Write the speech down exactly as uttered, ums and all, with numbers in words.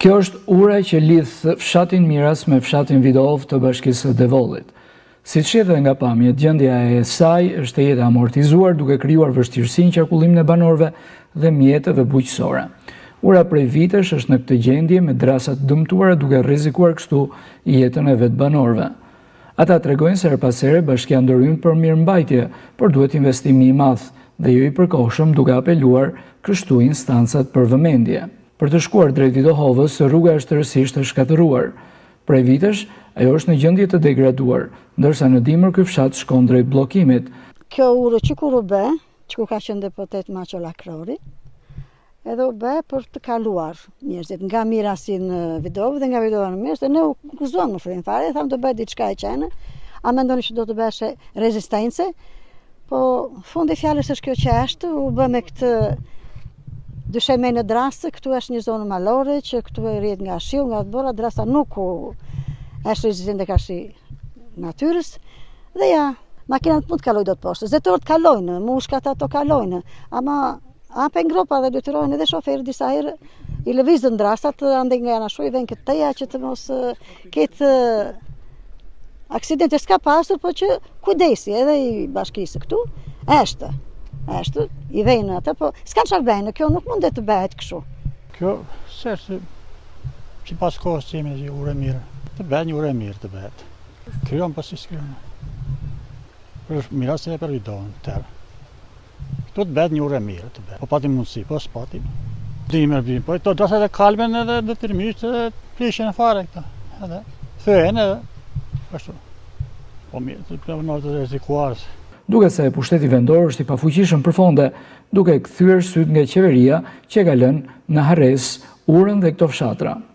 Kjo është ura që lidh fshatin Miras me fshatin Vidovë të bashkisë së Devollit. Siç shihet nga pamjet, gjendja e saj është e jetë amortizuar duke krijuar vështirësi në qarkullimin e banorëve dhe mjeteve bujqësore. Ura prej vitesh është në këtë gjendje me drasa të dëmtuara duke rrezikuar kështu jetën e vet banorëve. Ata tregojnë se her pas here bashkia ndërhyn për mirëmbajtje, por duhet investimi i madh dhe jo i përkohshëm, duke apeluar kështu instancat për vëmendje. Për të shkuar drejt Vidohovës, rruga është tërësisht e shkatëruar. Prej vitesh, ajo është në gjendje të degraduar, ndërsa në dimër ky fshat shkon drejt bllokimit. Kjo urë që kur u bë, që ku ka qenë deputet Maqolla Krori, edhe u bë për të kaluar njerëzit nga Mirasi në Vidovë dhe nga Vidova në Miras, dhe ne u kuzuam në fillim fare, thamë do bëhet diçka e qenë, a mendoni që do të bëhej rezistence, po fundi fjalës është kjo që është, u bë me këtë dysheme në drastë, këtu është një zonë malore që këtu e rrihet nga shiu, nga bora, drasta nuk u është rezistente ka si natyrës, dhe ja, makinat mund të kalojnë dot poshtë, zetorët kalojnë, mushkat ato kalojnë, ama hapen gropa dhe detyrojnë edhe shoferët disa herë i lëvizën drastat, ande nga janë ashtu i vjen këtë teja që të mos ketë aksidente, s'ka pasur, po që kujdesi edhe i bashkisë këtu, është. Ashtu, i vejnë atë, po s'kan çfarë bëjnë, kjo nuk mundet të bëhet kështu. Kjo, sërse, që pas kohës që jemi një ure mirë, të bëhet një ure mirë të bëhet. Kryon pas i s'kryon. Për Miras e për Vidovën, tërë. Këtu të bëhet një ure mirë të bëhet. Po patim mundësi, po s'patim. Dimër bim, po to drasat e kalben edhe dhe të rrimisht edhe prishen e fare këta. Edhe, thëhen edhe, ashtu. Po mirë, të përnor të rezikuarës. Duke se pushteti vendor është i pafuqishëm përfonde, duke kthyer syt nga qeveria që ka lënë në harres urën dhe këto fshatra.